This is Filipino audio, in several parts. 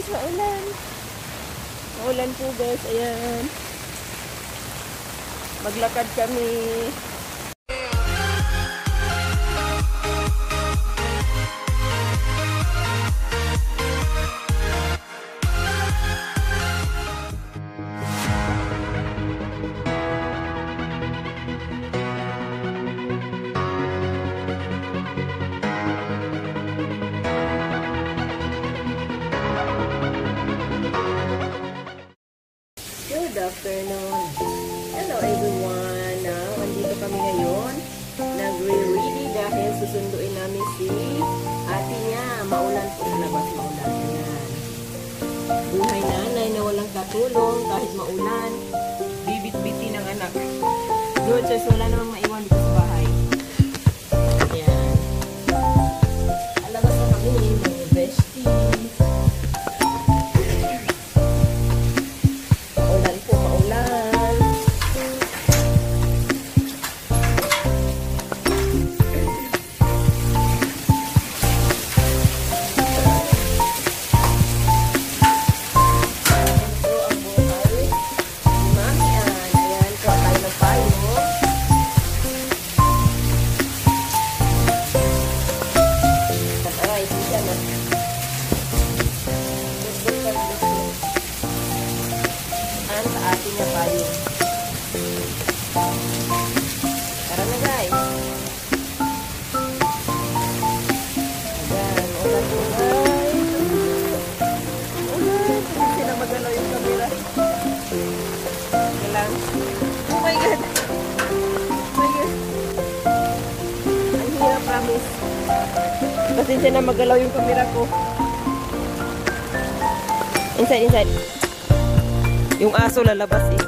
guys, maulan. Maulan po guys, ayan. Maglakad kami. Good afternoon. Hello everyone. Nandito kami ngayon. Nagre-ready dahil susunduin namin si ate niya. Maulan po sa labas. Maulan. Ayan. Buhay nanay na walang katulong kahit maulan. Bibit-biti ng anak. Good, so wala namang maiwan dito sa bahay. Ayan. Alabas na kami mga bestie. Tara na guys. Ayan, ulan po guys. Ulan, hindi sila magalaw yung camera. Lang. Oh my god. Oh my god. Ang hirap, promise. Pasensya na magalaw yung camera ko. Inside, inside. Yung aso lalabas eh.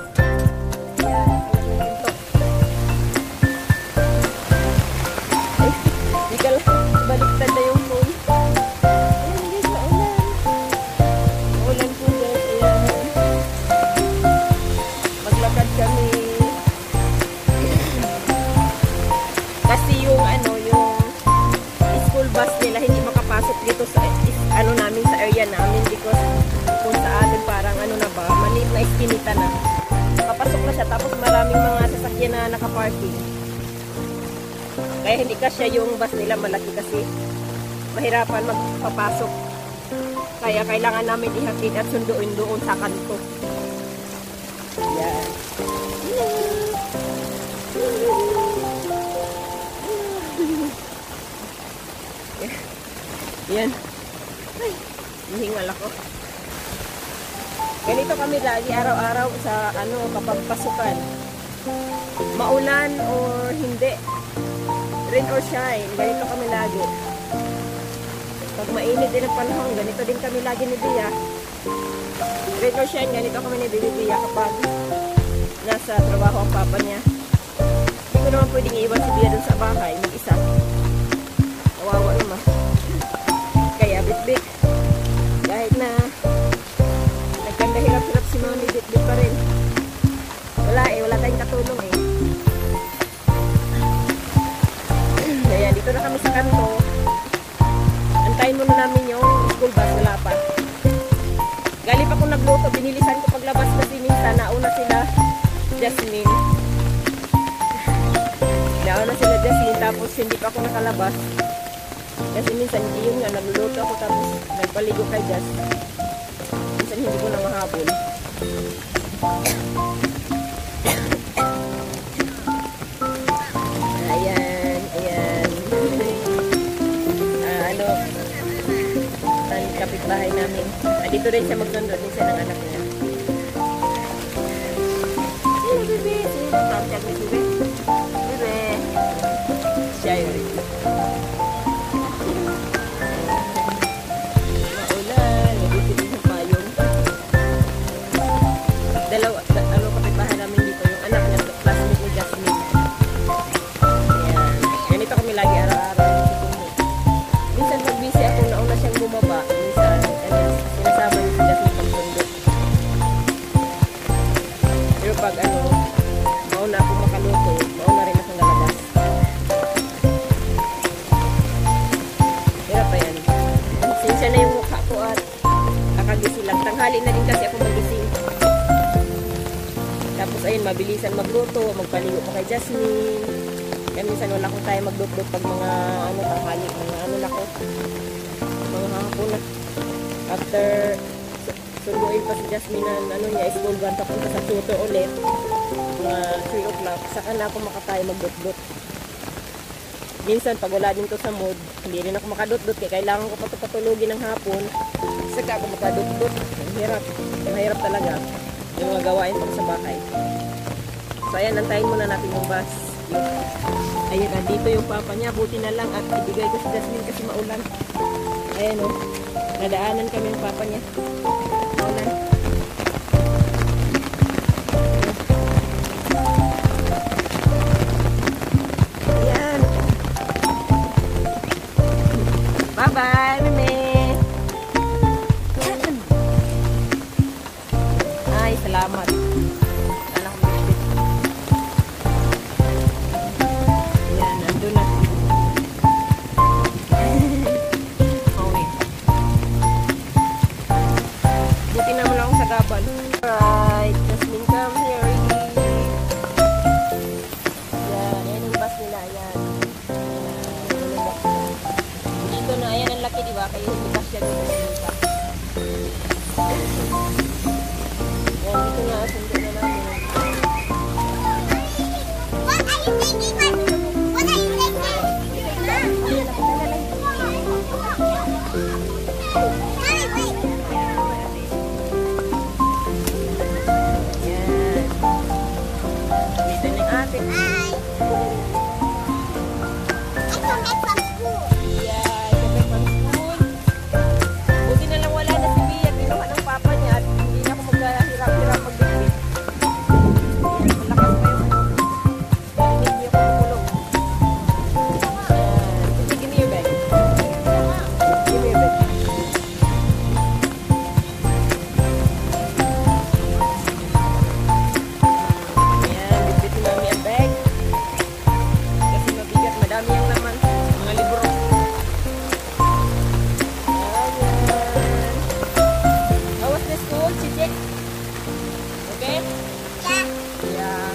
Baliktad na yung phone. Ayan guys, maulan. Maulan po guys. Ayan. Maglakad kami. Kasi yung yung school bus nila hindi makapasok dito sa namin, sa area namin because kung sa atin parang na ba, maliit na iskinita na. Papasok na siya tapos maraming mga sasakyan na nakaparking. Kaya hindi kasya yung bus nila, malaki kasi mahirapan magpapasok. Kaya kailangan namin ihatid at sunduin doon sa kanto. Yan. Yan. Ay, hihingal ako. Ganito kami lagi araw-araw sa kapag pasukan. Maulan or hindi. Rain or shine, ganito kami lagi. Pag mainit din ang panahon, ganito din kami lagi ni Bea. Rain or shine, ganito kami ni Bea kapag nasa trabaho ang papa niya. Hindi ko naman pwedeng iiwan si Bea dun sa bahay, mag-isa. Kawawa naman. Kaya bit-bit. Kahit na nagkanda hirap-hirap si mami, bit-bit pa rin. Wala tayong katulong eh. Dito na kami sa kanto. Antayin muna namin yung school bus, wala pa. Galing pa kung nagluto, binilisan ko paglabas kasi minsan nauna sila Jasmine. Nauna sila Jasmine tapos hindi pa ako nakalabas. Kasi minsan yun nga, nagluluto ako tapos nagpaligo kay Jaz. Minsan hindi ko na mahabol. Kapitbahay namin. Dito rin siya magsundo din siya ng anak niya. Sino bebe? Sino tawag siya bebe? Bebe. Siya yun. Maulan. Nagpipili ng payong. Dalawa kapitbahay namin dito. Yung anak niya, classmate ni Jasmine. Ayan. Ganito kami lagi araw-araw. Minsan pag busy ako, nauna siyang bumaba. Minsan, sinasama niyo si Jasmine pagsundo. tanghali na din kasi ako magising. Tapos ayun, mabilisan magluto, magpaligo pa kay Jasmine. Kaya minsan wala akong tayo magluto pag mga ano tanghali, mga ano na ko. Mga hapon na. After sunduin pa si Jasmine na ano niya, school run papunta sa tutor ulit. Mga 3 o'clock, saka na ako makatayo magdot-dot. Minsan pag wala din to sa mood, hindi rin ako makadot-dot kaya kailangan ko patulogin ng hapon. Saka ako makadot-dot. Mahirap talaga yung mga gawain pang sa bahay. So ayan, antayin muna natin yung bus. Ayun, nandito yung papa niya. Buti na lang at ibigay ko si Jasmine kasi maulan. Ayan o, nadaanan kami yung papa niya. Maulan. Ayan. Bye-bye, Meme. Ay, salamat. Sana ko bibit. Ayan, nandun na. Okay. Buti naman ako sa gabal. Alright, Jasmine, come here. Ayan, ayan yung bus nila. Ayan. Dito na, ayan ang laki, diba? Kaya yung bus yan dito. Ayan, dito na, sundo na namin. What are you thinking? What are you thinking? Daddy, wait. Ayan. Dito na yung ate. Hi. I come back from school. Yeah, sabi from school. Buti na lang wala na si Bea. Kinuha ng papa niya at hindi na ako maghirap-hirap magbibit. Ayan, malakas pa yung ano. Narinig niyo kung kulong. Ayan. Sige, give me your bag. Give me your bag. Ayan, bitbitin namin ang bag. Kasi mabigat, madami ang laman. Mga libro. Ayan. How was the school, Chiche? Okay? Yeah. Yeah.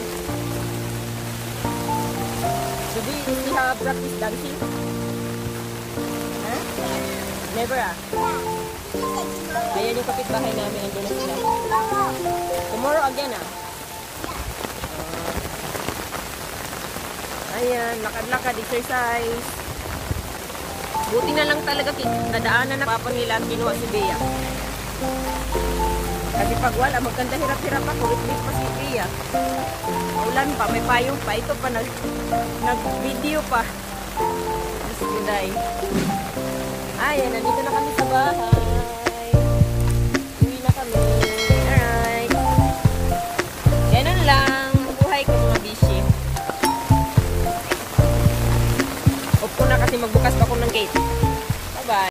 So do you have practice dancing? Huh? Never ah? Ayan yung kapitbahay namin. Andun na sila. Tomorrow again ah? Ayan, lakad-lakad, exercise. Buti na lang talaga nadaanan na papa nila at kinuha si Bea. Kasi pag wala, maganda hirap-hirap ako. Wait pa si Bea. Ulan pa, may payong pa. Ito pa, nag-video pa. Mas guday. Ayan, nandito na kami sa bahay. Uwi na kami. Alright. Ganun lang. Buhay ko mga bishi. Opo na kasi magbukas pa ako ng gate.